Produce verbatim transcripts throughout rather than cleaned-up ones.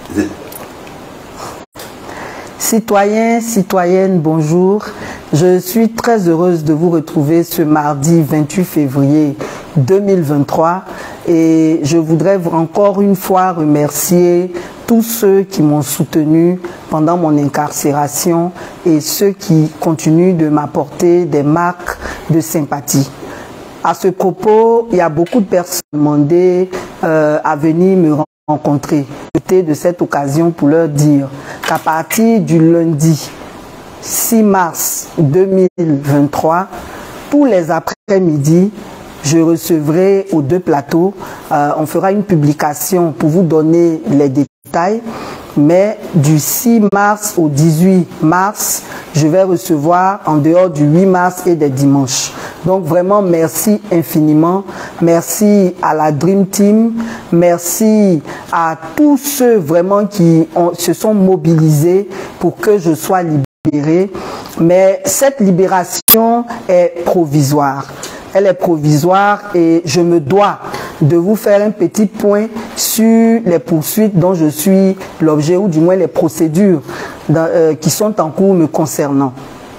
Citoyens, citoyennes, bonjour. Je suis très heureuse de vous retrouver ce mardi vingt-huit février deux mille vingt-trois et je voudrais encore une fois remercier tous ceux qui m'ont soutenu pendant mon incarcération et ceux qui continuent de m'apporter des marques de sympathie. À ce propos, il y a beaucoup de personnes qui m'ont demandé euh, à venir me rencontrer. J'étais de cette occasion pour leur dire qu'à partir du lundi six mars deux mille vingt-trois, tous les après-midi, je recevrai aux deux plateaux, euh, on fera une publication pour vous donner les détails, mais du six mars au dix-huit mars, je vais recevoir en dehors du huit mars et des dimanches. Donc vraiment, merci infiniment. Merci à la Dream Team. Merci à tous ceux vraiment qui ont, se sont mobilisés pour que je sois libéré. Mais cette libération est provisoire. Elle est provisoire et je me dois de vous faire un petit point sur les poursuites dont je suis l'objet, ou du moins les procédures dans, euh, qui sont en cours me concernant.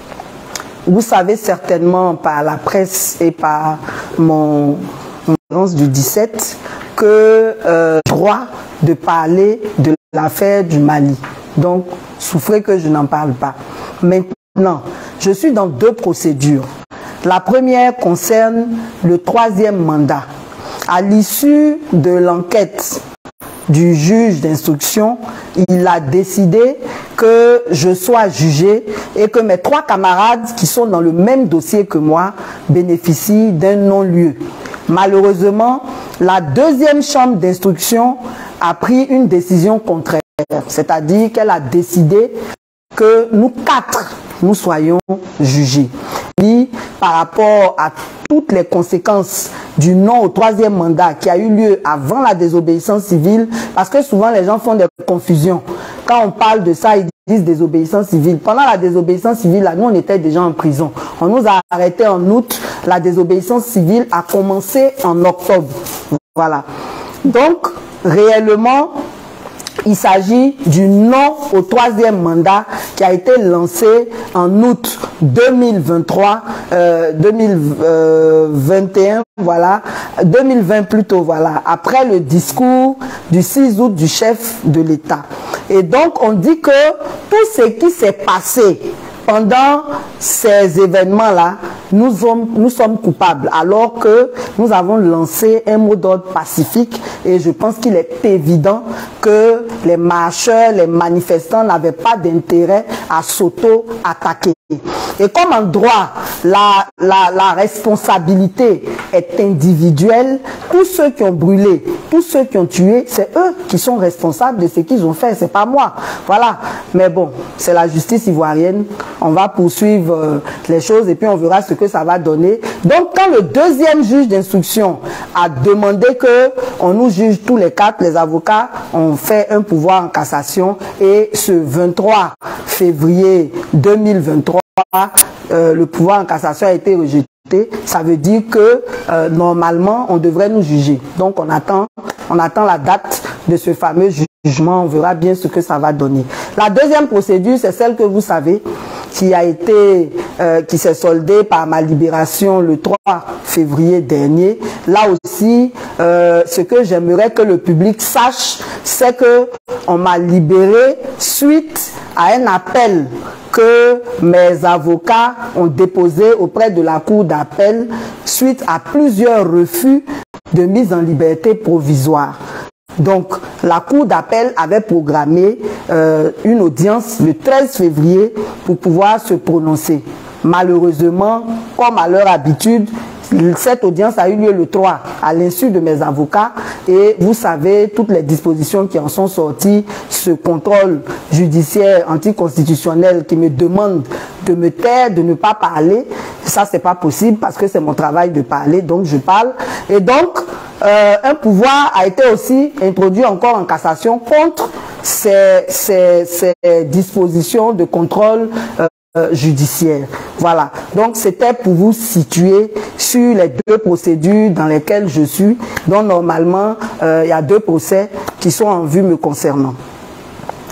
Vous savez certainement par la presse et par mon conférence du dix-sept que euh, droit de parler de l'affaire du Mali. Donc, souffrez que je n'en parle pas. Maintenant, je suis dans deux procédures. La première concerne le troisième mandat. À l'issue de l'enquête du juge d'instruction, il a décidé que je sois jugé et que mes trois camarades qui sont dans le même dossier que moi bénéficient d'un non-lieu. Malheureusement, la deuxième chambre d'instruction a pris une décision contraire, c'est-à-dire qu'elle a décidé que nous quatre, nous soyons jugés. Et par rapport à toutes les conséquences du non au troisième mandat qui a eu lieu avant la désobéissance civile, parce que souvent les gens font des confusions. Quand on parle de ça, ils disent désobéissance civile. Pendant la désobéissance civile, là, nous on était déjà en prison. On nous a arrêtés en août. La désobéissance civile a commencé en octobre. Voilà. Donc, réellement, il s'agit du non au troisième mandat qui a été lancé en août deux mille vingt-trois, euh, deux mille vingt et un, voilà, deux mille vingt plutôt, voilà, après le discours du six août du chef de l'État. Et donc, on dit que tout ce qui s'est passé pendant ces événements-là, nous sommes, nous sommes coupables, alors que nous avons lancé un mot d'ordre pacifique et je pense qu'il est évident que les marcheurs, les manifestants n'avaient pas d'intérêt à s'auto-attaquer. Et comme en droit, la, la, la responsabilité est individuelle, tous ceux qui ont brûlé, tous ceux qui ont tué, c'est eux qui sont responsables de ce qu'ils ont fait, c'est pas moi. Voilà. Mais bon, c'est la justice ivoirienne. On va poursuivre euh, les choses et puis on verra ce que ça va donner. Donc, quand le deuxième juge d'instruction a demandé que on nous juge tous les quatre, les avocats ont fait un pouvoir en cassation et ce vingt-trois février deux mille vingt-trois, euh, le pouvoir en cassation a été rejeté. Ça veut dire que euh, normalement on devrait nous juger. Donc on attend, on attend la date de ce fameux jugement. On verra bien ce que ça va donner. La deuxième procédure, c'est celle que vous savez, qui a été, euh, qui s'est soldée par ma libération le trois février dernier. Là aussi, euh, ce que j'aimerais que le public sache, c'est que on m'a libéré suite à un appel que mes avocats ont déposé auprès de la cour d'appel suite à plusieurs refus de mise en liberté provisoire. Donc, la cour d'appel avait programmé euh, une audience le treize février pour pouvoir se prononcer. Malheureusement, comme à leur habitude, cette audience a eu lieu le trois, à l'insu de mes avocats, et vous savez toutes les dispositions qui en sont sorties, ce contrôle judiciaire anticonstitutionnel qui me demande de me taire, de ne pas parler, ça c'est pas possible parce que c'est mon travail de parler, donc je parle. Et donc, euh, un pouvoir a été aussi introduit encore en cassation contre ces, ces, ces dispositions de contrôle euh, judiciaire. Voilà. Donc, c'était pour vous situer sur les deux procédures dans lesquelles je suis. Donc, normalement, euh, il y a deux procès qui sont en vue me concernant.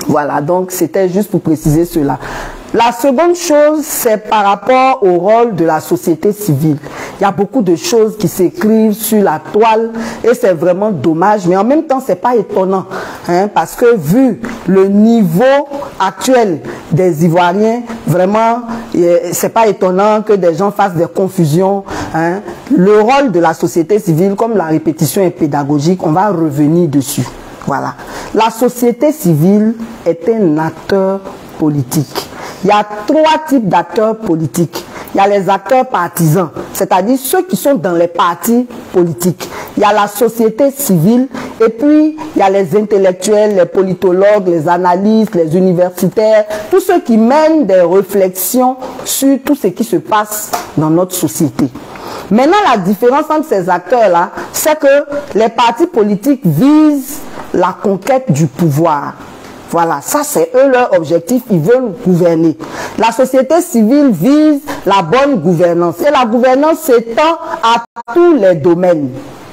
Voilà, donc c'était juste pour préciser cela. La seconde chose, c'est par rapport au rôle de la société civile. Il y a beaucoup de choses qui s'écrivent sur la toile et c'est vraiment dommage, mais en même temps, c'est pas étonnant, hein, parce que vu le niveau actuel des Ivoiriens, vraiment, c'est pas étonnant que des gens fassent des confusions, hein. Le rôle de la société civile, comme la répétition est pédagogique, on va revenir dessus. Voilà. La société civile est un acteur politique. Il y a trois types d'acteurs politiques. Il y a les acteurs partisans, c'est-à-dire ceux qui sont dans les partis politiques. Il y a la société civile et puis il y a les intellectuels, les politologues, les analystes, les universitaires, tous ceux qui mènent des réflexions sur tout ce qui se passe dans notre société. Maintenant, la différence entre ces acteurs-là, c'est que les partis politiques visent la conquête du pouvoir. Voilà, ça c'est eux leur objectif, ils veulent gouverner. La société civile vise la bonne gouvernance et la gouvernance s'étend à tous les domaines.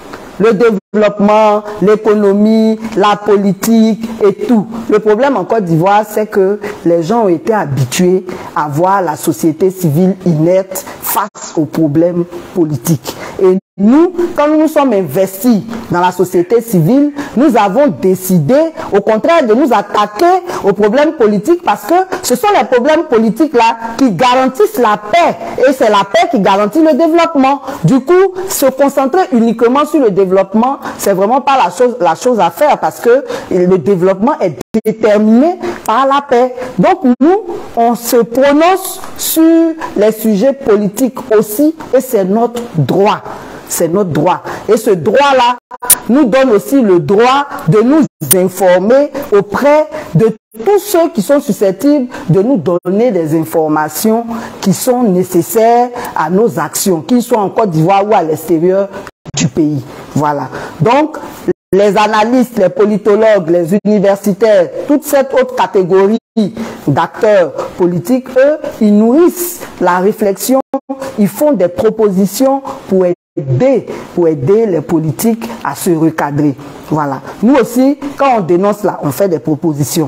Le développement, l'économie, la politique et tout. Le problème en Côte d'Ivoire, c'est que les gens ont été habitués à voir la société civile inerte face aux problèmes politiques. Et nous, quand nous nous sommes investis dans la société civile, nous avons décidé, au contraire, de nous attaquer aux problèmes politiques parce que ce sont les problèmes politiques-là qui garantissent la paix. Et c'est la paix qui garantit le développement. Du coup, se concentrer uniquement sur le développement, c'est vraiment pas la chose, la chose à faire parce que le développement est déterminé par la paix. Donc nous, on se prononce sur les sujets politiques aussi et c'est notre droit. C'est notre droit. Et ce droit-là nous donne aussi le droit de nous informer auprès de tous ceux qui sont susceptibles de nous donner des informations qui sont nécessaires à nos actions, qu'ils soient en Côte d'Ivoire ou à l'extérieur du pays. Voilà. Donc, les analystes, les politologues, les universitaires, toute cette autre catégorie d'acteurs politiques, eux, ils nourrissent la réflexion, ils font des propositions pour aider, pour aider les politiques à se recadrer. Voilà. Nous aussi, quand on dénonce là, on fait des propositions.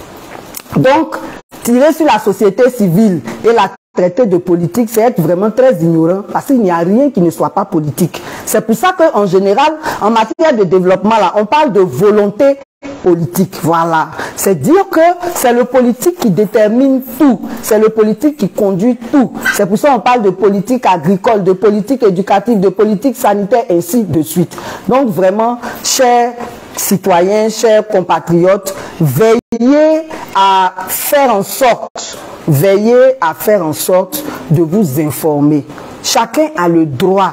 Donc, tirer sur la société civile et la traiter de politique, c'est être vraiment très ignorant parce qu'il n'y a rien qui ne soit pas politique. C'est pour ça qu'en général, en matière de développement, là, on parle de volonté politique. Voilà. C'est dire que c'est le politique qui détermine tout. C'est le politique qui conduit tout. C'est pour ça qu'on parle de politique agricole, de politique éducative, de politique sanitaire, ainsi de suite. Donc vraiment, chers citoyens, chers compatriotes, veillez à faire en sorte, veillez à faire en sorte de vous informer. Chacun a le droit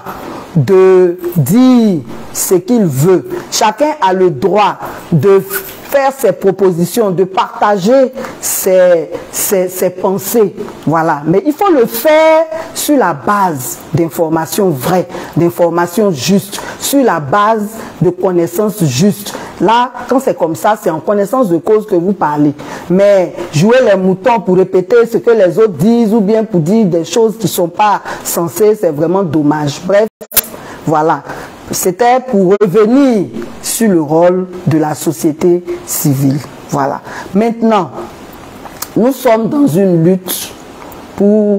de dire ce qu'il veut. Chacun a le droit de faire ses propositions, de partager ses, ses, ses pensées. Voilà. Mais il faut le faire sur la base d'informations vraies, d'informations justes, sur la base de connaissances justes. Là, quand c'est comme ça, c'est en connaissance de cause que vous parlez. Mais jouer les moutons pour répéter ce que les autres disent ou bien pour dire des choses qui ne sont pas censées, c'est vraiment dommage. Bref, voilà. C'était pour revenir sur le rôle de la société civile. Voilà. Maintenant, nous sommes dans une lutte pour...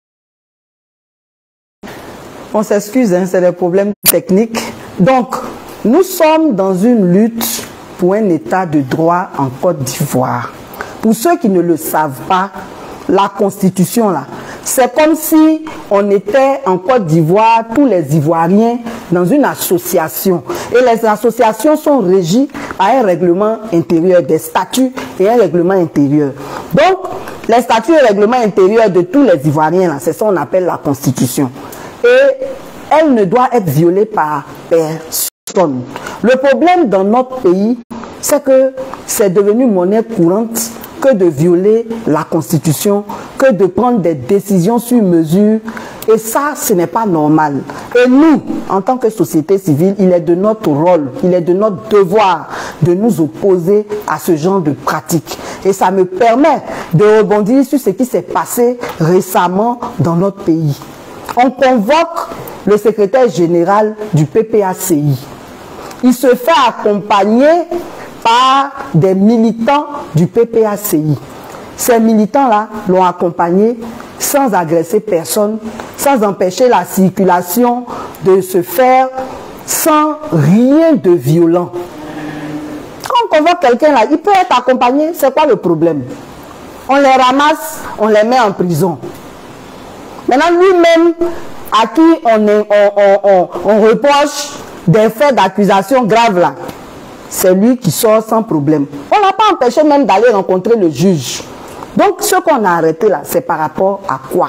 On s'excuse, hein, c'est des problèmes techniques. Donc, nous sommes dans une lutte pour un état de droit en Côte d'Ivoire. Pour ceux qui ne le savent pas, la Constitution, là, c'est comme si on était en Côte d'Ivoire, tous les Ivoiriens, dans une association. Et les associations sont régies par un règlement intérieur, des statuts et un règlement intérieur. Donc, les statuts et règlements intérieurs de tous les Ivoiriens, là, c'est ça qu'on appelle la Constitution. Et elle ne doit être violée par personne. Le problème dans notre pays, c'est que c'est devenu monnaie courante que de violer la Constitution, que de prendre des décisions sur mesure. Et ça, ce n'est pas normal. Et nous, en tant que société civile, il est de notre rôle, il est de notre devoir de nous opposer à ce genre de pratiques. Et ça me permet de rebondir sur ce qui s'est passé récemment dans notre pays. On convoque le secrétaire général du P P A C I. Il se fait accompagner par des militants du P P A C I. Ces militants-là l'ont accompagné sans agresser personne, sans empêcher la circulation de se faire, sans rien de violent. Quand on convoque quelqu'un là, il peut être accompagné, c'est quoi le problème? On les ramasse, on les met en prison. Maintenant, lui-même, à qui on, est, on, on, on, on reproche des faits d'accusation graves là, c'est lui qui sort sans problème. On n'a pas empêché même d'aller rencontrer le juge. Donc, ce qu'on a arrêté là, c'est par rapport à quoi?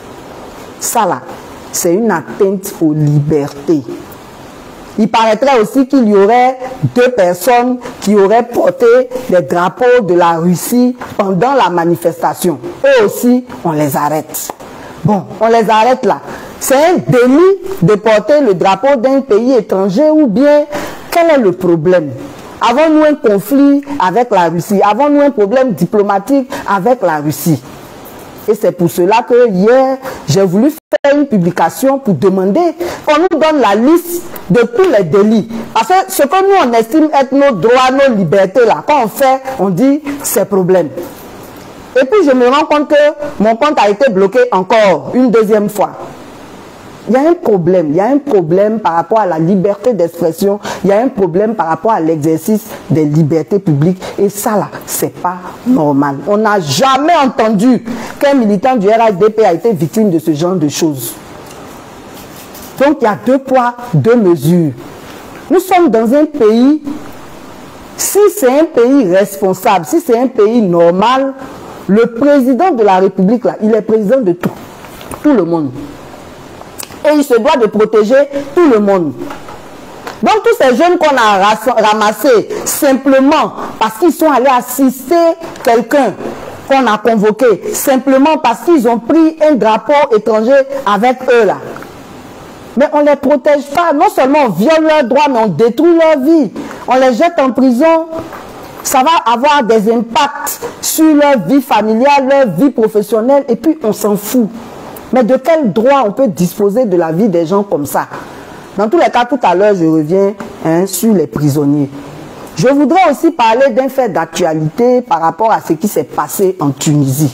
Ça là, c'est une atteinte aux libertés. Il paraîtrait aussi qu'il y aurait deux personnes qui auraient porté les drapeaux de la Russie pendant la manifestation. Eux aussi, on les arrête. Bon, on les arrête là. C'est un délit de porter le drapeau d'un pays étranger ou bien quel est le problème? Avons-nous un conflit avec la Russie? Avons-nous un problème diplomatique avec la Russie? Et c'est pour cela que hier, j'ai voulu faire une publication pour demander qu'on nous donne la liste de tous les délits. Parce que ce que nous, on estime être nos droits, nos libertés, là, quand on fait, on dit c'est problème. Et puis, je me rends compte que mon compte a été bloqué encore une deuxième fois. Il y a un problème, il y a un problème par rapport à la liberté d'expression, il y a un problème par rapport à l'exercice des libertés publiques. Et ça là, c'est pas normal. On n'a jamais entendu qu'un militant du R H D P a été victime de ce genre de choses. Donc il y a deux poids, deux mesures. Nous sommes dans un pays, si c'est un pays responsable, si c'est un pays normal, le président de la République là, il est président de tout, tout le monde. Et il se doit de protéger tout le monde. Donc tous ces jeunes qu'on a ramassés simplement parce qu'ils sont allés assister quelqu'un qu'on a convoqué, simplement parce qu'ils ont pris un drapeau étranger avec eux là. Mais on ne les protège pas. Non seulement on viole leurs droits, mais on détruit leur vie. On les jette en prison. Ça va avoir des impacts sur leur vie familiale, leur vie professionnelle, et puis on s'en fout. Mais de quel droit on peut disposer de la vie des gens comme ça? Dans tous les cas, tout à l'heure, je reviens hein, sur les prisonniers. Je voudrais aussi parler d'un fait d'actualité par rapport à ce qui s'est passé en Tunisie.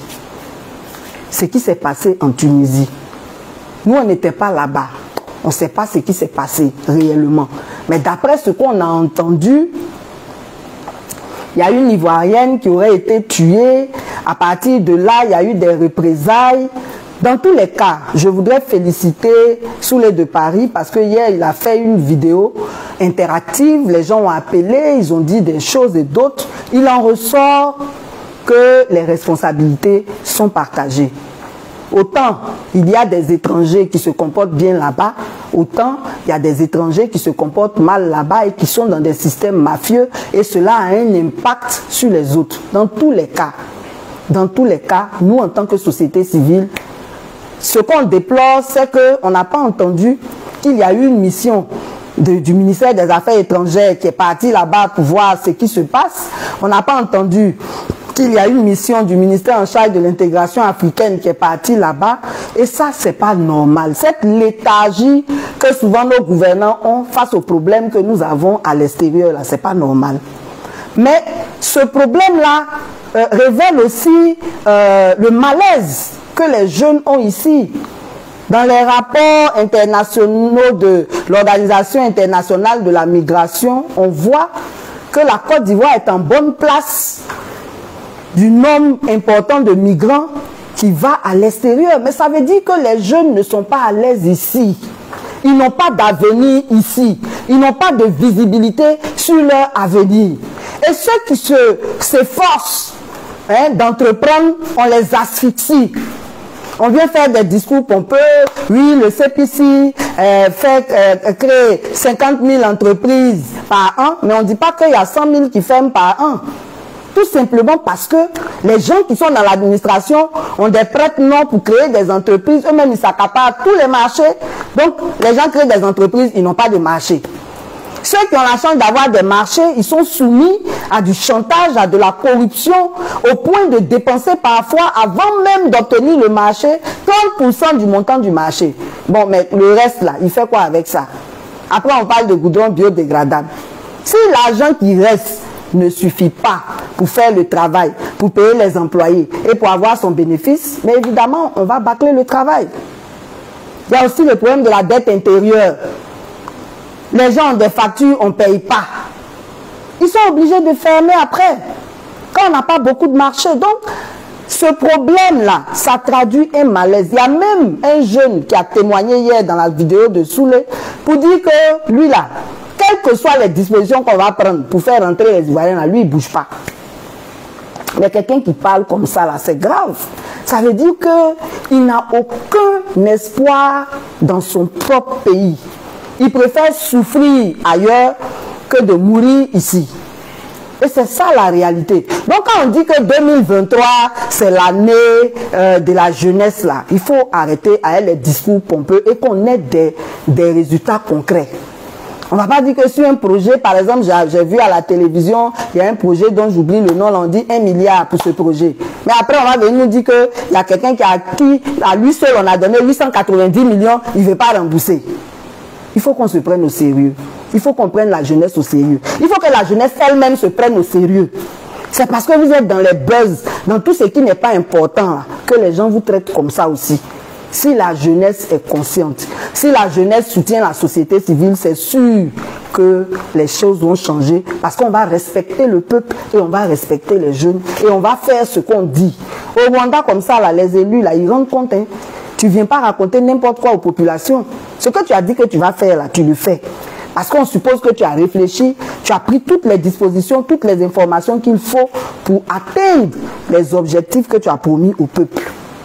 Ce qui s'est passé en Tunisie. Nous, on n'était pas là-bas. On ne sait pas ce qui s'est passé réellement. Mais d'après ce qu'on a entendu, il y a une Ivoirienne qui aurait été tuée. À partir de là, il y a eu des représailles. Dans tous les cas, je voudrais féliciter Souley de Paris parce que hier, il a fait une vidéo interactive. Les gens ont appelé, ils ont dit des choses et d'autres. Il en ressort que les responsabilités sont partagées. Autant il y a des étrangers qui se comportent bien là-bas, autant il y a des étrangers qui se comportent mal là-bas et qui sont dans des systèmes mafieux et cela a un impact sur les autres. Dans tous les cas, dans tous les cas, nous en tant que société civile, ce qu'on déplore, c'est qu'on n'a pas entendu qu'il y a eu une mission de, du ministère des Affaires étrangères qui est partie là-bas pour voir ce qui se passe. On n'a pas entendu qu'il y a une mission du ministère en charge de l'intégration africaine qui est partie là-bas. Et ça, c'est pas normal. Cette léthargie que souvent nos gouvernants ont face aux problèmes que nous avons à l'extérieur, là, c'est pas normal. Mais ce problème-là euh, révèle aussi euh, le malaise que les jeunes ont ici. Dans les rapports internationaux de l'Organisation internationale de la migration, on voit que la Côte d'Ivoire est en bonne place du nombre important de migrants qui va à l'extérieur. Mais ça veut dire que les jeunes ne sont pas à l'aise ici. Ils n'ont pas d'avenir ici. Ils n'ont pas de visibilité sur leur avenir. Et ceux qui se s'efforcent hein, d'entreprendre, on les asphyxie. On vient faire des discours pompeux. Oui, le C P C euh, fait euh, créer cinquante mille entreprises par an, mais on ne dit pas qu'il y a cent mille qui ferment par an. Tout simplement parce que les gens qui sont dans l'administration ont des prête-noms pour créer des entreprises. Eux-mêmes, ils s'accaparent tous les marchés. Donc, les gens créent des entreprises, ils n'ont pas de marché. Ceux qui ont la chance d'avoir des marchés, ils sont soumis à du chantage, à de la corruption, au point de dépenser parfois, avant même d'obtenir le marché, trente pour cent du montant du marché. Bon, mais le reste là, il fait quoi avec ça? Après, on parle de goudron biodégradable. Si l'argent qui reste ne suffit pas pour faire le travail, pour payer les employés et pour avoir son bénéfice, mais évidemment, on va bâcler le travail. Il y a aussi le problème de la dette intérieure. Les gens ont des factures, on ne paye pas. Ils sont obligés de fermer après, quand on n'a pas beaucoup de marché. Donc, ce problème-là, ça traduit un malaise. Il y a même un jeune qui a témoigné hier dans la vidéo de Soulé pour dire que lui là, quelles que soient les dispositions qu'on va prendre pour faire rentrer les Ivoiriens là, lui il ne bouge pas. Mais quelqu'un qui parle comme ça là, c'est grave. Ça veut dire qu'il n'a aucun espoir dans son propre pays. Il préfère souffrir ailleurs que de mourir ici. Et c'est ça la réalité. Donc quand on dit que deux mille vingt-trois, c'est l'année euh, de la jeunesse là, il faut arrêter avec les discours pompeux et qu'on ait des, des résultats concrets. On ne va pas dire que sur un projet, par exemple, j'ai vu à la télévision, il y a un projet dont j'oublie le nom, on dit un milliard pour ce projet. Mais après, on va venir nous dire qu'il y a quelqu'un qui a qui, à lui seul, on a donné huit cent quatre-vingt-dix millions, il ne veut pas rembourser. Il faut qu'on se prenne au sérieux. Il faut qu'on prenne la jeunesse au sérieux. Il faut que la jeunesse elle-même se prenne au sérieux. C'est parce que vous êtes dans les buzz, dans tout ce qui n'est pas important, que les gens vous traitent comme ça aussi. Si la jeunesse est consciente, si la jeunesse soutient la société civile, c'est sûr que les choses vont changer parce qu'on va respecter le peuple et on va respecter les jeunes et on va faire ce qu'on dit. Au Rwanda, comme ça, là, les élus, là, ils rendent compte. Hein. Tu ne viens pas raconter n'importe quoi aux populations. Ce que tu as dit que tu vas faire, là, tu le fais. Parce qu'on suppose que tu as réfléchi, tu as pris toutes les dispositions, toutes les informations qu'il faut pour atteindre les objectifs que tu as promis au peuple.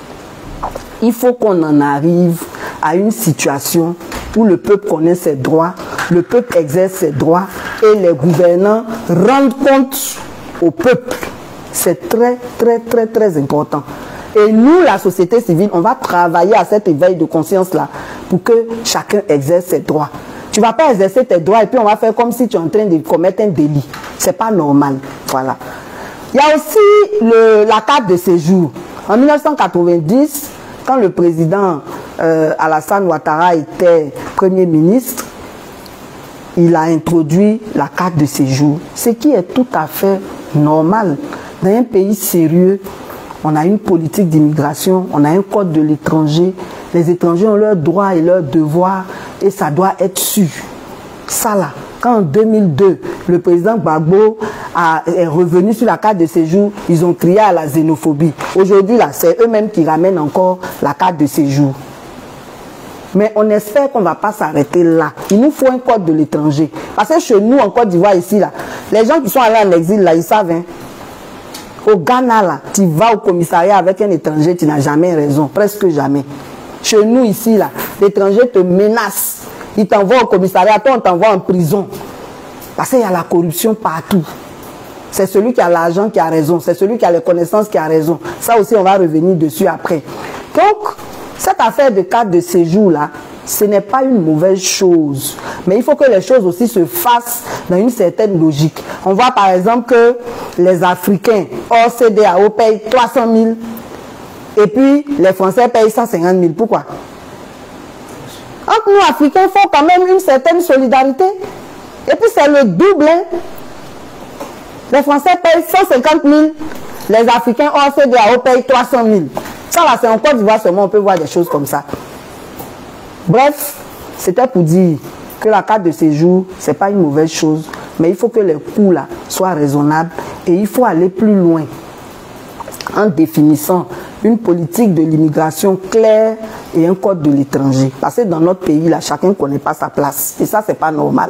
Il faut qu'on en arrive à une situation où le peuple connaît ses droits, le peuple exerce ses droits et les gouvernants rendent compte au peuple. C'est très, très, très, très important. Et nous, la société civile, on va travailler à cet éveil de conscience-là pour que chacun exerce ses droits. Tu ne vas pas exercer tes droits et puis on va faire comme si tu es en train de commettre un délit. Ce n'est pas normal. Voilà. Il y a aussi le, la carte de séjour. En mille neuf cent quatre-vingt-dix, quand le président euh, Alassane Ouattara était Premier ministre, il a introduit la carte de séjour, ce qui est tout à fait normal. Dans un pays sérieux, on a une politique d'immigration, on a un code de l'étranger. Les étrangers ont leurs droits et leurs devoirs et ça doit être su. Ça là, quand en deux mille deux, le président Gbagbo a, est revenu sur la carte de séjour, ils ont crié à la xénophobie. Aujourd'hui, là, c'est eux-mêmes qui ramènent encore la carte de séjour. Mais on espère qu'on ne va pas s'arrêter là. Il nous faut un code de l'étranger. Parce que chez nous, en Côte d'Ivoire, ici, là, les gens qui sont allés en exil, là, ils savent. Hein. Au Ghana, là, tu vas au commissariat avec un étranger, tu n'as jamais raison, presque jamais. Chez nous, ici, là, l'étranger te menace. Il t'envoie au commissariat, toi, on t'envoie en prison. Parce qu'il y a la corruption partout. C'est celui qui a l'argent qui a raison. C'est celui qui a les connaissances qui a raison. Ça aussi, on va revenir dessus après. Donc, cette affaire de carte de séjour-là, ce n'est pas une mauvaise chose. Mais il faut que les choses aussi se fassent dans une certaine logique. On voit par exemple que les Africains hors C D A O payent trois cent mille et puis les Français payent cent cinquante mille. Pourquoi? Entre nous, Africains, il faut quand même une certaine solidarité. Et puis c'est le double. Hein. Les Français payent cent cinquante mille, les Africains hors C D A O payent trois cent mille. Ça là, c'est en Côte d'Ivoire seulement, on peut voir des choses comme ça. Bref, c'était pour dire que la carte de séjour, ce n'est pas une mauvaise chose, mais il faut que les coûts là soient raisonnables et il faut aller plus loin en définissant une politique de l'immigration claire et un code de l'étranger. Parce que dans notre pays, là, chacun ne connaît pas sa place. Et ça, ce n'est pas normal.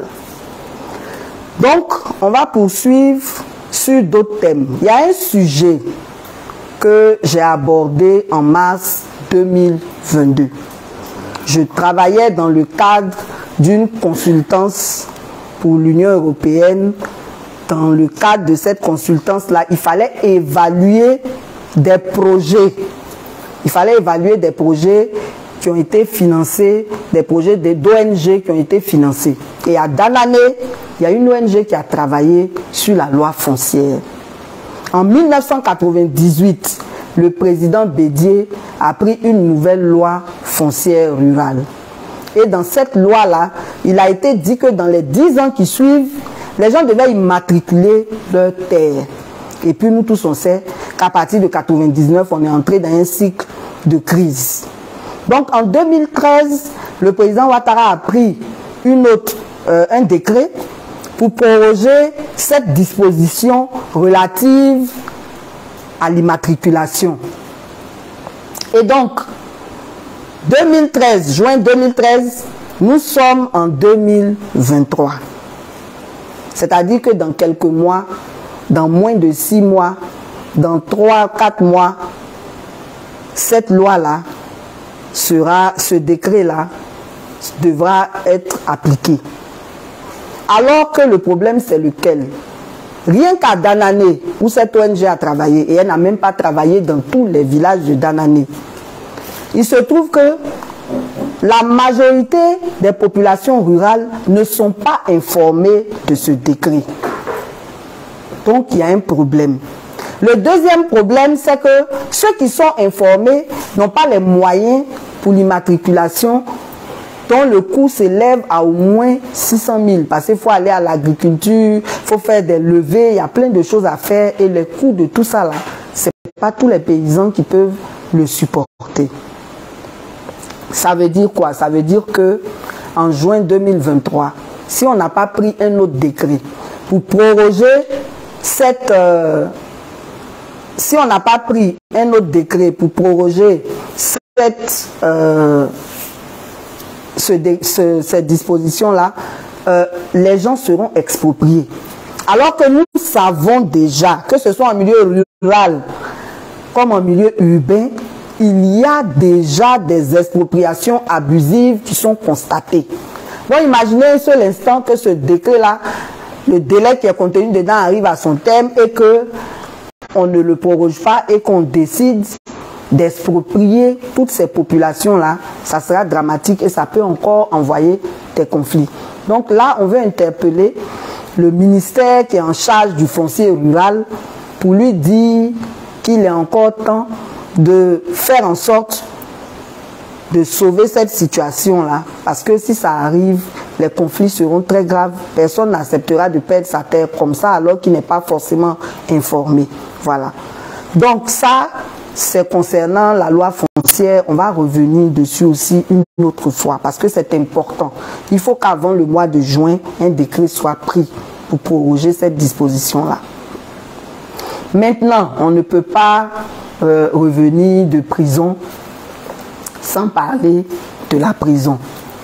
Donc, on va poursuivre sur d'autres thèmes. Il y a un sujet que j'ai abordé en mars deux mille vingt-deux. Je travaillais dans le cadre d'une consultance pour l'Union européenne. Dans le cadre de cette consultance-là, il fallait évaluer des projets. Il fallait évaluer des projets qui ont été financés, des projets d'O N G qui ont été financés. Et à Danané, il y a une O N G qui a travaillé sur la loi foncière. En mille neuf cent quatre-vingt-dix-huit, le président Bédié a pris une nouvelle loi foncière rurale. Et dans cette loi-là, il a été dit que dans les dix ans qui suivent, les gens devaient immatriculer leur terre. Et puis nous tous on sait qu'à partir de quatre-vingt-dix-neuf, on est entré dans un cycle de crise. Donc en deux mille treize, le président Ouattara a pris une autre, euh, un décret pour proroger cette disposition relative à l'immatriculation. Et donc, deux mille treize, juin deux mille treize, nous sommes en deux mille vingt-trois. C'est-à-dire que dans quelques mois, dans moins de six mois, dans trois, quatre mois, cette loi-là sera, ce décret-là devra être appliqué. Alors que le problème, c'est lequel? Rien qu'à Danané, où cette O N G a travaillé, et elle n'a même pas travaillé dans tous les villages de Danané, il se trouve que la majorité des populations rurales ne sont pas informées de ce décret. Donc, il y a un problème. Le deuxième problème, c'est que ceux qui sont informés n'ont pas les moyens pour l'immatriculation, dont le coût s'élève à au moins six cent mille. Parce qu'il faut aller à l'agriculture, il faut faire des levées, il y a plein de choses à faire. Et les coûts de tout ça, là, ce n'est pas tous les paysans qui peuvent le supporter. Ça veut dire quoi? Ça veut dire que en juin deux mille vingt-trois, si on n'a pas pris un autre décret pour proroger cette... Euh, si on n'a pas pris un autre décret pour proroger cette, euh, ce, ce, cette disposition-là, euh, les gens seront expropriés. Alors que nous savons déjà, que ce soit en milieu rural comme en milieu urbain, il y a déjà des expropriations abusives qui sont constatées. Bon, imaginez un seul instant que ce décret-là, le délai qui est contenu dedans arrive à son terme et que on ne le proroge pas et qu'on décide d'exproprier toutes ces populations-là, ça sera dramatique et ça peut encore envoyer des conflits. Donc là, on veut interpeller le ministère qui est en charge du foncier rural pour lui dire qu'il est encore temps de faire en sorte de sauver cette situation-là. Parce que si ça arrive, les conflits seront très graves. Personne n'acceptera de perdre sa terre comme ça alors qu'il n'est pas forcément informé. Voilà. Donc ça, c'est concernant la loi foncière. On va revenir dessus aussi une autre fois parce que c'est important. Il faut qu'avant le mois de juin, un décret soit pris pour proroger cette disposition-là. Maintenant, on ne peut pas euh, revenir de prison sans parler de la prison.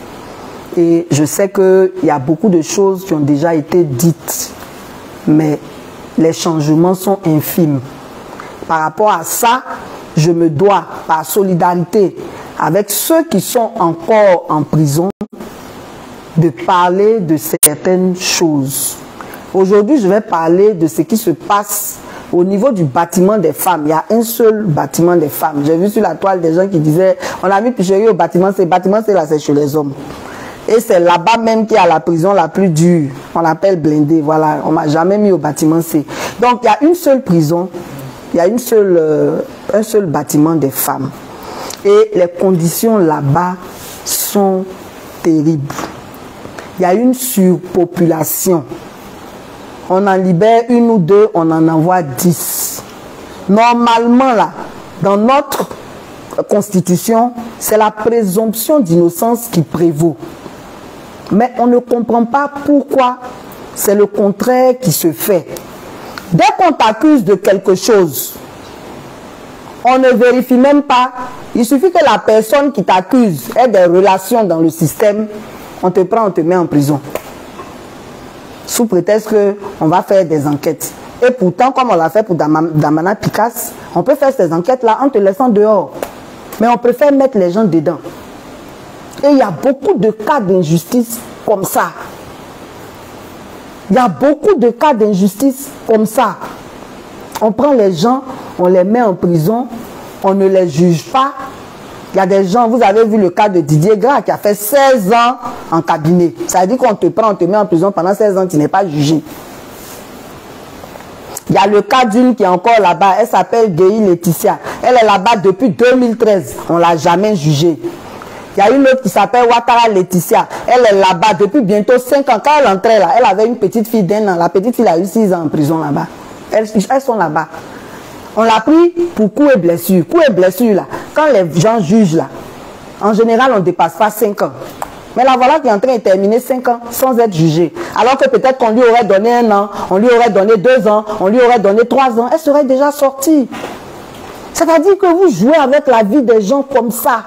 Et je sais qu'il y a beaucoup de choses qui ont déjà été dites, mais les changements sont infimes. Par rapport à ça, je me dois, par solidarité avec ceux qui sont encore en prison, de parler de certaines choses. Aujourd'hui, je vais parler de ce qui se passe au niveau du bâtiment des femmes. Il y a un seul bâtiment des femmes. J'ai vu sur la toile des gens qui disaient, on a mis Picherie au bâtiment, c'est bâtiment, c'est là, c'est chez les hommes. Et c'est là-bas même qu'il y a la prison la plus dure. On l'appelle blindée, voilà. On m'a jamais mis au bâtiment C. Donc, il y a une seule prison, il y a une seule, euh, un seul bâtiment des femmes. Et les conditions là-bas sont terribles. Il y a une surpopulation. On en libère une ou deux, on en envoie dix. Normalement, là, dans notre constitution, c'est la présomption d'innocence qui prévaut. Mais on ne comprend pas pourquoi c'est le contraire qui se fait. Dès qu'on t'accuse de quelque chose, on ne vérifie même pas. Il suffit que la personne qui t'accuse ait des relations dans le système, on te prend, on te met en prison. Sous prétexte qu'on va faire des enquêtes. Et pourtant, comme on l'a fait pour Damana Picasse, on peut faire ces enquêtes-là en te laissant dehors. Mais on préfère mettre les gens dedans. Et il y a beaucoup de cas d'injustice comme ça. Il y a beaucoup de cas d'injustice comme ça. On prend les gens, on les met en prison, on ne les juge pas. Il y a des gens, vous avez vu le cas de Didier Gras qui a fait seize ans en cabinet. Ça veut dire qu'on te prend, on te met en prison pendant seize ans, tu n'es pas jugé. Il y a le cas d'une qui est encore là-bas, elle s'appelle Guéhi Laetitia. Elle est là-bas depuis deux mille treize, on ne l'a jamais jugée. Il y a une autre qui s'appelle Ouattara Laetitia. Elle est là-bas depuis bientôt cinq ans. Quand elle entrait là, elle avait une petite fille d'un an. La petite fille a eu six ans en prison là-bas. Elles, elles sont là-bas. On l'a pris pour coups et blessures. Coups et blessures là, quand les gens jugent là, en général on ne dépasse pas cinq ans. Mais la voilà qui est en train de terminer cinq ans sans être jugée. Alors que peut-être qu'on lui aurait donné un an, on lui aurait donné deux ans, on lui aurait donné trois ans, elle serait déjà sortie. C'est-à-dire que vous jouez avec la vie des gens comme ça.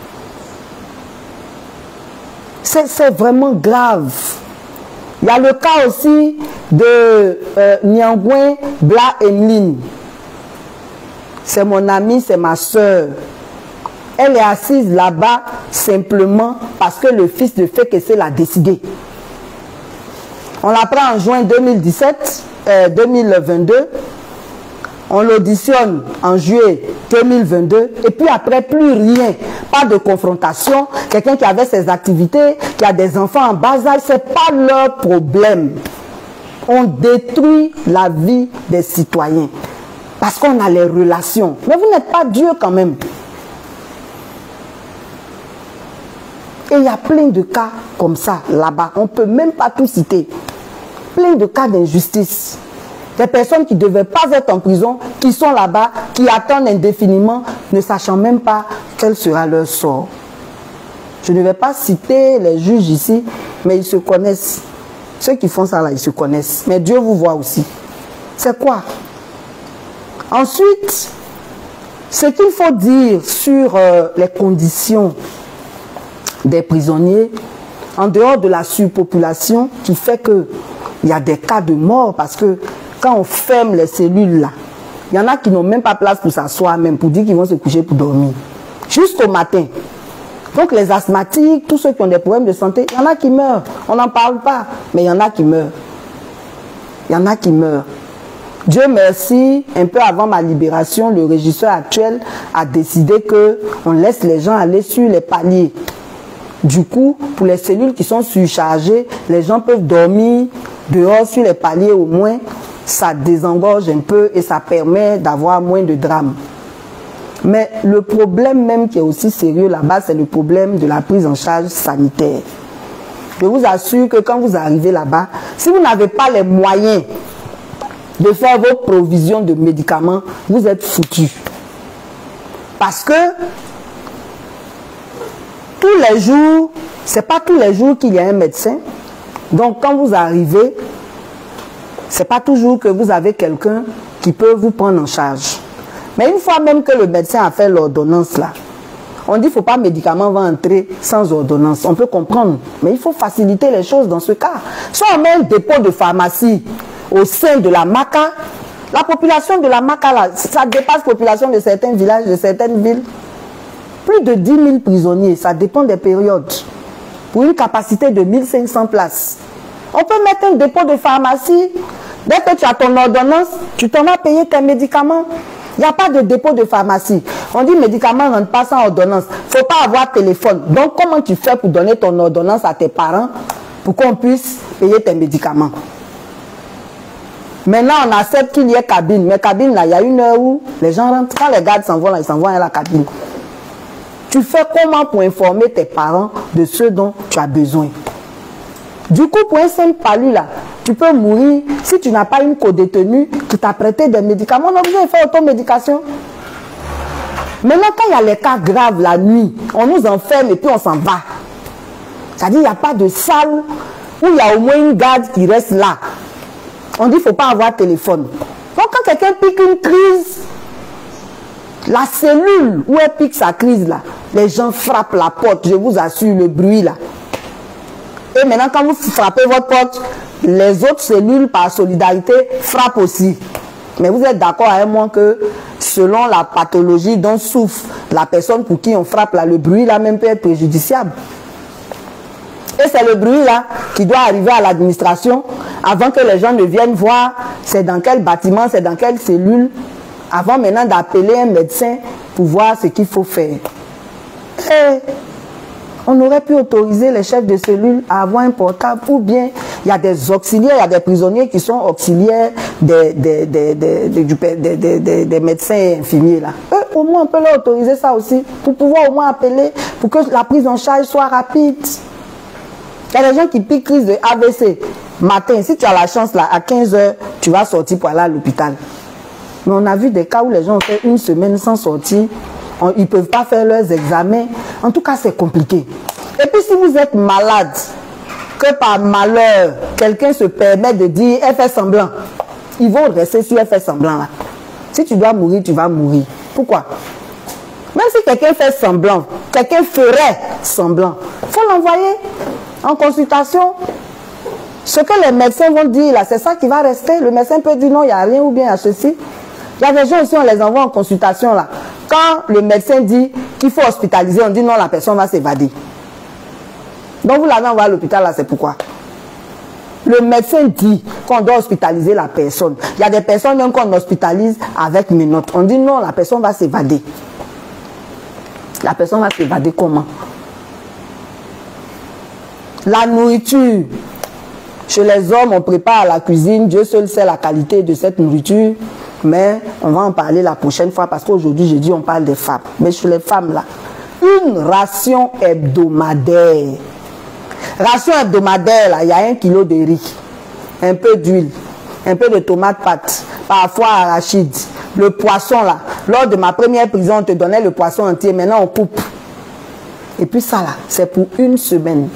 C'est vraiment grave. Il y a le cas aussi de euh, Nyangwen Bla Emeline. C'est mon amie, c'est ma soeur. Elle est assise là-bas simplement parce que le fils de Fekese l'a décidé. On la prend en juin deux mille dix-sept, euh, deux mille vingt-deux. On l'auditionne en juillet deux mille vingt-deux. Et puis après, plus rien. Pas de confrontation. Quelqu'un qui avait ses activités, qui a des enfants en bas âge, ce n'est pas leur problème. On détruit la vie des citoyens. Parce qu'on a les relations. Mais vous n'êtes pas Dieu quand même. Et il y a plein de cas comme ça là-bas. On ne peut même pas tout citer. Plein de cas d'injustice. Des personnes qui ne devaient pas être en prison, qui sont là-bas, qui attendent indéfiniment, ne sachant même pas quel sera leur sort. Je ne vais pas citer les juges ici, mais ils se connaissent. Ceux qui font ça là, ils se connaissent. Mais Dieu vous voit aussi. C'est quoi? Ensuite, ce qu'il faut dire sur euh, les conditions des prisonniers, en dehors de la surpopulation qui fait qu'il y a des cas de mort, parce que quand on ferme les cellules là, il y en a qui n'ont même pas place pour s'asseoir, même pour dire qu'ils vont se coucher pour dormir. Jusqu'au matin. Donc les asthmatiques, tous ceux qui ont des problèmes de santé, il y en a qui meurent. On n'en parle pas, mais il y en a qui meurent. Il y en a qui meurent. Dieu merci, un peu avant ma libération, le régisseur actuel a décidé qu'on laisse les gens aller sur les paliers. Du coup, pour les cellules qui sont surchargées, les gens peuvent dormir dehors sur les paliers au moins. Ça désengorge un peu et ça permet d'avoir moins de drames. Mais le problème même qui est aussi sérieux là-bas, c'est le problème de la prise en charge sanitaire. Je vous assure que quand vous arrivez là-bas, si vous n'avez pas les moyens de faire vos provisions de médicaments, vous êtes foutus. Parce que tous les jours, c'est pas tous les jours qu'il y a un médecin. Donc quand vous arrivez, c'est pas toujours que vous avez quelqu'un qui peut vous prendre en charge. Mais une fois même que le médecin a fait l'ordonnance là, on dit qu'il ne faut pas médicament va entrer sans ordonnance. On peut comprendre, mais il faut faciliter les choses dans ce cas. Soit on met un dépôt de pharmacie au sein de la Maka, la population de la Maka là, ça dépasse la population de certains villages, de certaines villes. Plus de dix mille prisonniers, ça dépend des périodes. Pour une capacité de mille cinq cents places. On peut mettre un dépôt de pharmacie. Dès que tu as ton ordonnance, tu t'en vas payer tes médicaments. Il n'y a pas de dépôt de pharmacie. On dit médicaments ne rentrent pas sans ordonnance. Il ne faut pas avoir téléphone. Donc comment tu fais pour donner ton ordonnance à tes parents pour qu'on puisse payer tes médicaments? Maintenant, on accepte qu'il y ait cabine. Mais cabine, là, il y a une heure où les gens rentrent. Quand les gardes s'en vont, là, ils s'en vont à la cabine. Tu fais comment pour informer tes parents de ce dont tu as besoin? Du coup, pour un simple palu, là, tu peux mourir si tu n'as pas une codétenue qui t'a prêté des médicaments. On a besoin de faire automédication. Maintenant, quand il y a les cas graves la nuit, on nous enferme et puis on s'en va. C'est-à-dire qu'il n'y a pas de salle où il y a au moins une garde qui reste là. On dit qu'il ne faut pas avoir téléphone. Donc quand quelqu'un pique une crise, la cellule où elle pique sa crise là, les gens frappent la porte, je vous assure, le bruit là. Et maintenant, quand vous frappez votre porte, les autres cellules, par solidarité, frappent aussi. Mais vous êtes d'accord avec moi que selon la pathologie dont souffre la personne pour qui on frappe, là, le bruit là même peut être préjudiciable. Et c'est le bruit là qui doit arriver à l'administration avant que les gens ne viennent voir c'est dans quel bâtiment, c'est dans quelle cellule, avant maintenant d'appeler un médecin pour voir ce qu'il faut faire. Et on aurait pu autoriser les chefs de cellule à avoir un portable, ou bien il y a des auxiliaires, il y a des prisonniers qui sont auxiliaires des, des, des, des, des, des, des, des, des médecins et infirmiers là. Eux, au moins on peut leur autoriser ça aussi, pour pouvoir au moins appeler, pour que la prise en charge soit rapide. Il y a des gens qui piquent crise de A V C. Matin, si tu as la chance, là, à quinze heures, tu vas sortir pour aller à l'hôpital. Mais on a vu des cas où les gens ont fait une semaine sans sortir. On, ils ne peuvent pas faire leurs examens. En tout cas, c'est compliqué. Et puis, si vous êtes malade, que par malheur, quelqu'un se permet de dire « elle fait semblant », ils vont rester sur « elle fait semblant ». Là. Si tu dois mourir, tu vas mourir. Pourquoi? Même si quelqu'un fait semblant, quelqu'un ferait semblant, il faut l'envoyer en consultation. Ce que les médecins vont dire là, c'est ça qui va rester. Le médecin peut dire non, il n'y a rien ou bien il y a ceci. Il y a des gens aussi, on les envoie en consultation là. Quand le médecin dit qu'il faut hospitaliser, on dit non, la personne va s'évader. Donc vous l'avez envoyé à l'hôpital là, c'est pourquoi? Le médecin dit qu'on doit hospitaliser la personne. Il y a des personnes même qu'on hospitalise avec menottes. On dit non, la personne va s'évader. La personne va s'évader comment? La nourriture. Chez les hommes, on prépare à la cuisine. Dieu seul sait la qualité de cette nourriture. Mais on va en parler la prochaine fois parce qu'aujourd'hui, j'ai dit on parle des femmes. Mais chez les femmes, là, une ration hebdomadaire. Ration hebdomadaire, là, il y a un kilo de riz, un peu d'huile, un peu de tomate pâte, parfois arachide. Le poisson, là, lors de ma première prison, on te donnait le poisson entier. Maintenant, on coupe. Et puis ça, là, c'est pour une semaine.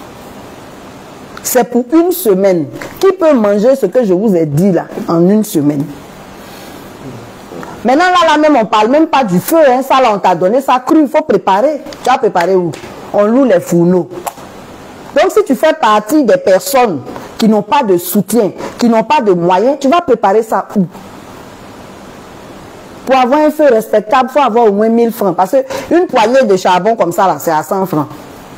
C'est pour une semaine. Qui peut manger ce que je vous ai dit là en une semaine? Maintenant là, là même, on ne parle même pas du feu. Hein. Ça là, on t'a donné ça cru. Il faut préparer. Tu as préparé où? On loue les fourneaux. Donc si tu fais partie des personnes qui n'ont pas de soutien, qui n'ont pas de moyens, tu vas préparer ça où? Pour avoir un feu respectable, il faut avoir au moins mille francs. Parce qu'une poignée de charbon comme ça, là, c'est à cent francs.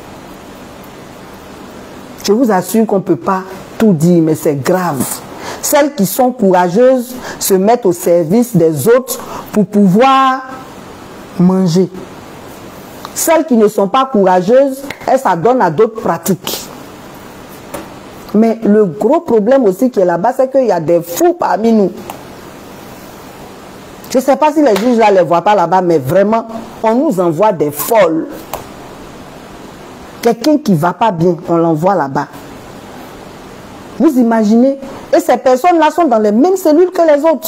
Je vous assure qu'on ne peut pas tout dire, mais c'est grave. Celles qui sont courageuses se mettent au service des autres pour pouvoir manger. Celles qui ne sont pas courageuses, elles s'adonnent à d'autres pratiques. Mais le gros problème aussi qui est là-bas, c'est qu'il y a des fous parmi nous. Je ne sais pas si les juges là ne les voient pas là-bas, mais vraiment, on nous envoie des folles. Quelqu'un qui ne va pas bien, on l'envoie là-bas. Vous imaginez? Et ces personnes-là sont dans les mêmes cellules que les autres.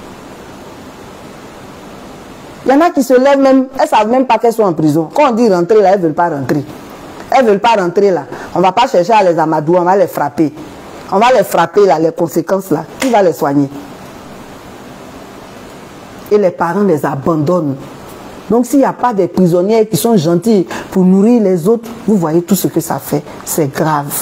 Il y en a qui se lèvent même, elles ne savent même pas qu'elles sont en prison. Quand on dit rentrer là, elles ne veulent pas rentrer. Elles ne veulent pas rentrer là. On ne va pas chercher à les amadouer, on va les frapper. On va les frapper là, les conséquences là. Qui va les soigner? Et les parents les abandonnent. Donc s'il n'y a pas des prisonniers qui sont gentils pour nourrir les autres, vous voyez tout ce que ça fait. C'est grave.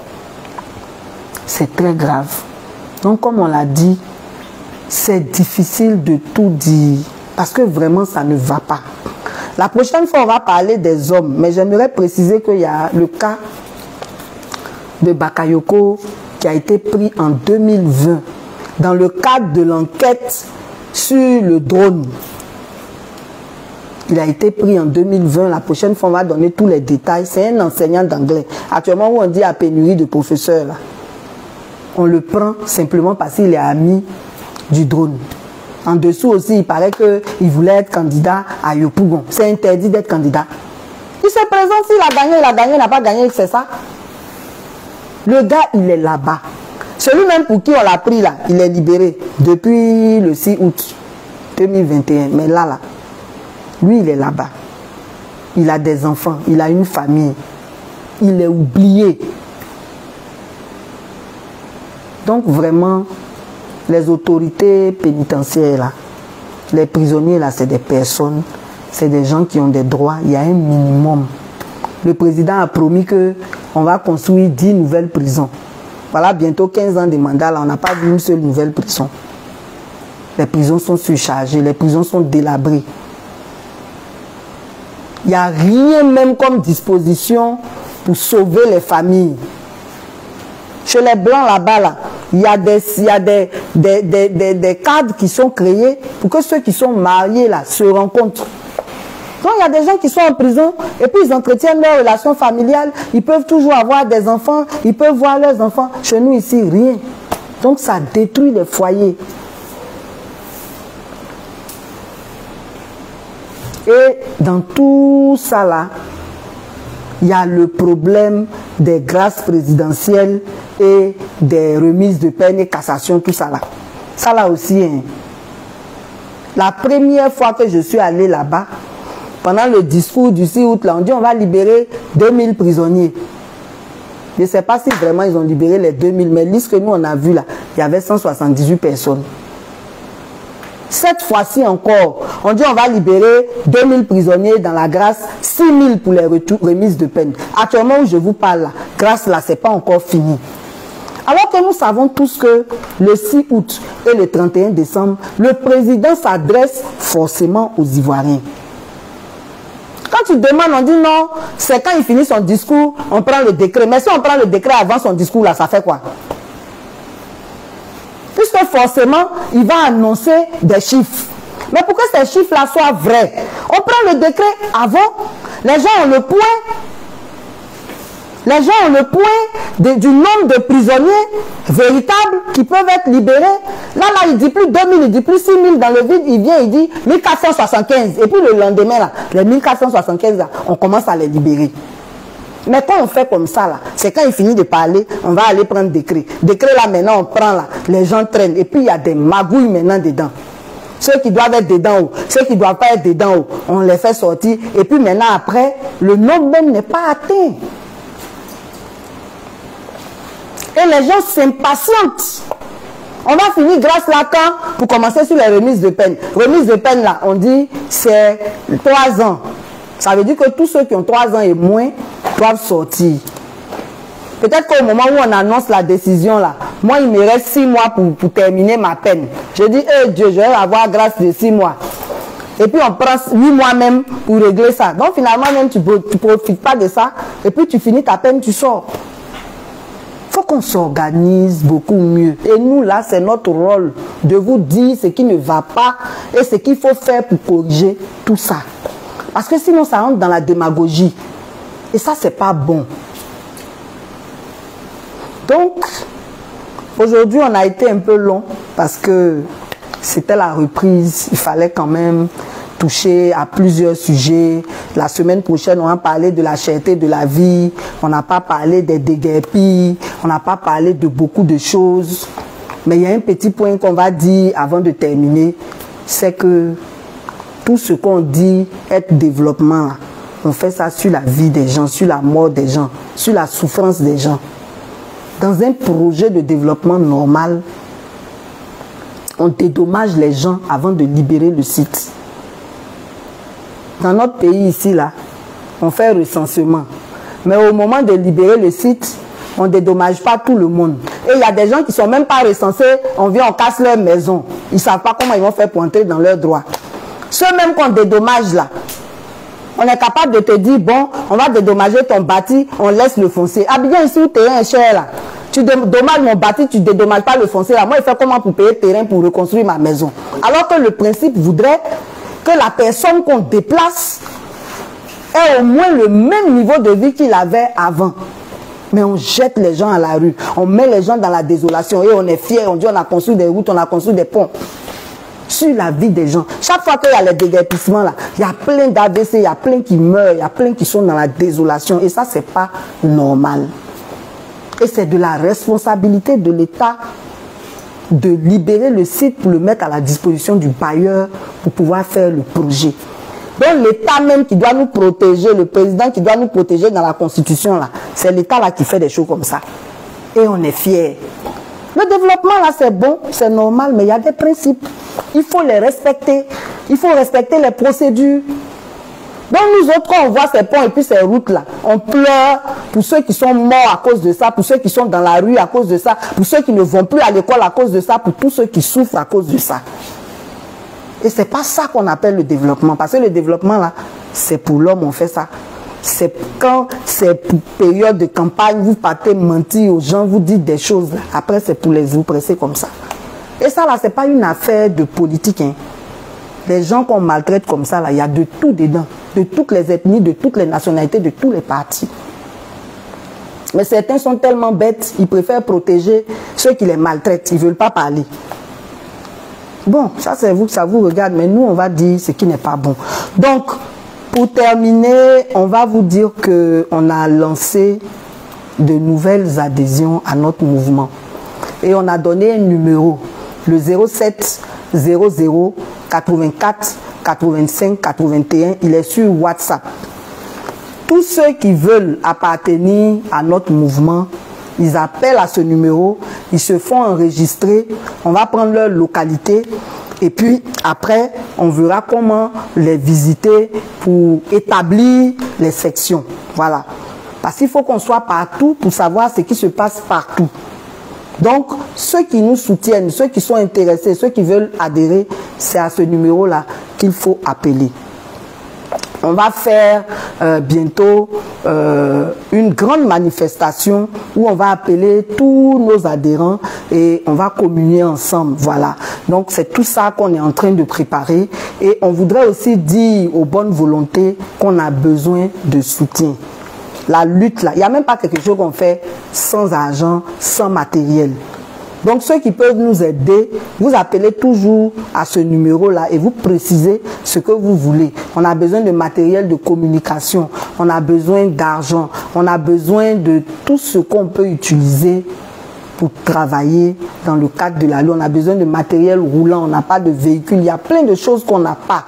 C'est très grave. Donc comme on l'a dit, c'est difficile de tout dire. Parce que vraiment ça ne va pas. La prochaine fois on va parler des hommes. Mais j'aimerais préciser qu'il y a le cas de Bakayoko qui a été pris en deux mille vingt. Dans le cadre de l'enquête sur le drone. Il a été pris en deux mille vingt. La prochaine fois, on va donner tous les détails. C'est un enseignant d'anglais. Actuellement, où on dit à pénurie de professeurs, là. On le prend simplement parce qu'il est ami du drone. En dessous aussi, il paraît qu'il voulait être candidat à Yopougon. C'est interdit d'être candidat. Il se présente, s'il a gagné, il a gagné, il n'a pas gagné, c'est ça. Le gars, il est là-bas. Celui-même pour qui on l'a pris là, il est libéré depuis le six août deux mille vingt et un. Mais là, là, lui, il est là-bas. Il a des enfants, il a une famille. Il est oublié. Donc vraiment, les autorités pénitentiaires là, les prisonniers là, c'est des personnes, c'est des gens qui ont des droits. Il y a un minimum. Le président a promis que on va construire dix nouvelles prisons. Voilà, bientôt quinze ans de mandat, là, on n'a pas vu une seule nouvelle prison. Les prisons sont surchargées, les prisons sont délabrées. Il n'y a rien même comme disposition pour sauver les familles. Chez les Blancs là-bas, là, il y a, des, il y a des, des, des, des, des cadres qui sont créés pour que ceux qui sont mariés là, se rencontrent. Donc il y a des gens qui sont en prison et puis ils entretiennent leurs relations familiales, ils peuvent toujours avoir des enfants, ils peuvent voir leurs enfants. Chez nous ici, rien. Donc ça détruit les foyers. Et dans tout ça là, il y a le problème des grâces présidentielles et des remises de peine et cassation, tout ça là. Ça là aussi, hein. La première fois que je suis allé là-bas, pendant le discours du six août, là, on dit on va libérer deux mille prisonniers. Je ne sais pas si vraiment ils ont libéré les deux mille, mais liste que nous on a vu là, il y avait cent soixante-dix-huit personnes. Cette fois-ci encore, on dit on va libérer deux mille prisonniers dans la grâce, six mille pour les remises de peine. Actuellement où je vous parle là, grâce là, c'est pas encore fini. Alors que nous savons tous que le six août et le trente et un décembre, le président s'adresse forcément aux Ivoiriens. Quand tu demandes, on dit non, c'est quand il finit son discours, on prend le décret. Mais si on prend le décret avant son discours, là, ça fait quoi? Puisque forcément, il va annoncer des chiffres. Mais pour que ces chiffres-là soient vrais, on prend le décret avant, les gens ont le point. Les gens ont le point de, du nombre de prisonniers véritables qui peuvent être libérés. Là, là, il dit plus deux mille, il dit plus six mille dans le vide, il vient, il dit mille quatre cent soixante-quinze. Et puis le lendemain, là, les mille quatre cent soixante-quinze, là, on commence à les libérer. Mais quand on fait comme ça, là, c'est quand il finit de parler, on va aller prendre décret. Décret, là, maintenant, on prend, là, les gens traînent. Et puis, il y a des magouilles maintenant dedans. Ceux qui doivent être dedans haut, ceux qui ne doivent pas être dedans haut, on les fait sortir. Et puis maintenant, après, le nombre même n'est pas atteint. Et les gens s'impatientent. On va finir grâce là quand pour commencer sur les remises de peine. Remise de peine là, on dit c'est trois ans. Ça veut dire que tous ceux qui ont trois ans et moins doivent sortir. Peut-être qu'au moment où on annonce la décision là, moi il me reste six mois pour, pour terminer ma peine. Je dis, eh Dieu, je vais avoir grâce de six mois. Et puis on prend huit mois même pour régler ça. Donc finalement même tu ne profites pas de ça. Et puis tu finis ta peine, tu sors. Il faut qu'on s'organise beaucoup mieux. Et nous, là, c'est notre rôle de vous dire ce qui ne va pas et ce qu'il faut faire pour corriger tout ça. Parce que sinon, ça rentre dans la démagogie. Et ça, c'est pas bon. Donc, aujourd'hui, on a été un peu long parce que c'était la reprise. Il fallait quand même toucher à plusieurs sujets. La semaine prochaine, on va parler de la cherté de la vie. On n'a pas parlé des déguerpis. On n'a pas parlé de beaucoup de choses. Mais il y a un petit point qu'on va dire avant de terminer. C'est que tout ce qu'on dit être développement, on fait ça sur la vie des gens, sur la mort des gens, sur la souffrance des gens. Dans un projet de développement normal, on dédommage les gens avant de libérer le site. Dans notre pays ici, là, on fait recensement. Mais au moment de libérer le site, on ne dédommage pas tout le monde. Et il y a des gens qui ne sont même pas recensés, on vient, on casse leur maison. Ils ne savent pas comment ils vont faire pour entrer dans leurs droits. Ceux même qu'on dédommage là, on est capable de te dire, bon, on va dédommager ton bâti, on laisse le foncier. Ah bien, ici, le terrain est cher là. Tu dédommages mon bâti, tu ne dédommages pas le foncier là. Moi, je fais comment pour payer le terrain pour reconstruire ma maison? Alors que le principe voudrait que la personne qu'on déplace ait au moins le même niveau de vie qu'il avait avant. Mais on jette les gens à la rue, on met les gens dans la désolation et on est fiers, on dit on a construit des routes, on a construit des ponts. Sur la vie des gens. Chaque fois qu'il y a les déguerpissements là, il y a plein d'A V C, il y a plein qui meurent, il y a plein qui sont dans la désolation. Et ça, c'est pas normal. Et c'est de la responsabilité de l'État de libérer le site pour le mettre à la disposition du bailleur pour pouvoir faire le projet. Donc l'État même qui doit nous protéger, le président qui doit nous protéger dans la Constitution, là, c'est l'État là qui fait des choses comme ça. Et on est fiers. Le développement là c'est bon, c'est normal, mais il y a des principes. Il faut les respecter. Il faut respecter les procédures. Donc nous autres, quand on voit ces ponts et puis ces routes là, on pleure pour ceux qui sont morts à cause de ça, pour ceux qui sont dans la rue à cause de ça, pour ceux qui ne vont plus à l'école à cause de ça, pour tous ceux qui souffrent à cause de ça. Et c'est pas ça qu'on appelle le développement. Parce que le développement là, c'est pour l'homme, on fait ça. C'est quand c'est pour période de campagne, vous partez mentir aux gens, vous dites des choses. Après, c'est pour les oppresser comme ça. Et ça là, c'est pas une affaire de politique, hein. Les gens qu'on maltraite comme ça, là, il y a de tout dedans. De toutes les ethnies, de toutes les nationalités, de tous les partis. Mais certains sont tellement bêtes, ils préfèrent protéger ceux qui les maltraitent. Ils ne veulent pas parler. Bon, ça c'est vous, ça vous regarde, mais nous on va dire ce qui n'est pas bon. Donc, pour terminer, on va vous dire qu'on a lancé de nouvelles adhésions à notre mouvement. Et on a donné un numéro, le zéro sept zéro zéro quatre-vingt-quatre quatre-vingt-cinq quatre-vingt-un, il est sur WhatsApp. Tous ceux qui veulent appartenir à notre mouvement, ils appellent à ce numéro, ils se font enregistrer, on va prendre leur localité et puis après, on verra comment les visiter pour établir les sections. Voilà. Parce qu'il faut qu'on soit partout pour savoir ce qui se passe partout. Donc, ceux qui nous soutiennent, ceux qui sont intéressés, ceux qui veulent adhérer, c'est à ce numéro-là qu'il faut appeler. On va faire euh, bientôt euh, une grande manifestation où on va appeler tous nos adhérents et on va communier ensemble. Voilà. Donc, c'est tout ça qu'on est en train de préparer. Et on voudrait aussi dire aux bonnes volontés qu'on a besoin de soutien. La lutte, là, il n'y a même pas quelque chose qu'on fait sans argent, sans matériel. Donc, ceux qui peuvent nous aider, vous appelez toujours à ce numéro-là et vous précisez ce que vous voulez. On a besoin de matériel de communication, on a besoin d'argent, on a besoin de tout ce qu'on peut utiliser pour travailler dans le cadre de la loi. On a besoin de matériel roulant, on n'a pas de véhicule, il y a plein de choses qu'on n'a pas.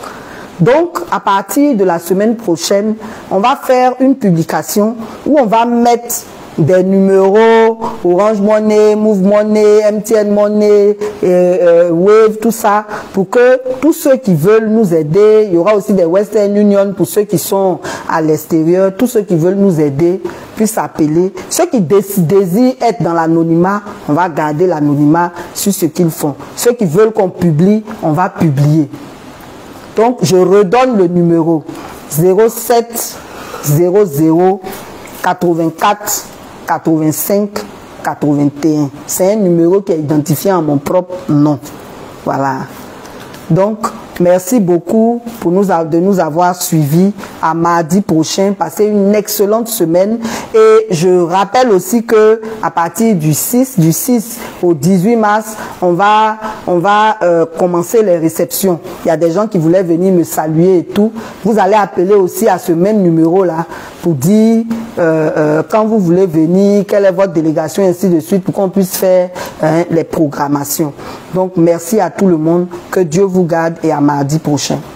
Donc, à partir de la semaine prochaine, on va faire une publication où on va mettre des numéros, Orange Money, Move Money, M T N Money, et, euh, Wave, tout ça, pour que tous ceux qui veulent nous aider, il y aura aussi des Western Union pour ceux qui sont à l'extérieur, tous ceux qui veulent nous aider puissent appeler. Ceux qui désirent être dans l'anonymat, on va garder l'anonymat sur ce qu'ils font. Ceux qui veulent qu'on publie, on va publier. Donc, je redonne le numéro zéro sept zéro zéro quatre-vingt-quatre quatre-vingt-cinq quatre-vingt-un. C'est un numéro qui est identifié en mon propre nom. Voilà. Donc, merci beaucoup pour nous, de nous avoir suivis. À mardi prochain, passez une excellente semaine. Et je rappelle aussi que à partir du six, du six au dix-huit mars, on va, on va euh, commencer les réceptions. Il y a des gens qui voulaient venir me saluer et tout. Vous allez appeler aussi à ce même numéro-là pour dire euh, euh, quand vous voulez venir, quelle est votre délégation, et ainsi de suite, pour qu'on puisse faire hein, les programmations. Donc, merci à tout le monde. Que Dieu vous garde et à mardi prochain.